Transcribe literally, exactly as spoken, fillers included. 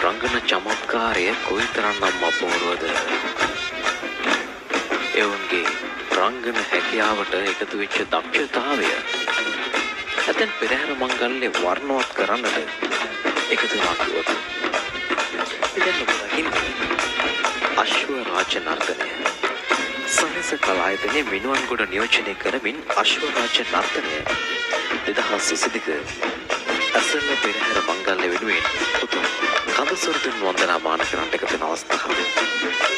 රංගන චමත්කාරය කොයිතරම්නම් අපූර්වද. එවුන්ගේ රංගන හැකියාවට එකතු වෙච්ච දක්ෂතාවය ඇතැම් පෙරහැර මංගල්‍ය වර්ණවත් කරන්නට එකතු වෙනවා කිව්වොත් ඉතින් ඔබ දකින්නේ අශ්ව රාජ නර්තනය. සහස කලායතනයේ මිනුවන්ගොඩ නියෝජනය කරමින් අශ්ව රාජ නර්තනය දෙදහස් විසිදෙක ඇසළ පෙරහැර මංගල්‍ය වෙනුවෙන් උතුම් කඳසුරුදුන් වන්දනාමාන කරන්නට එකතු වෙන අවස්ථාව.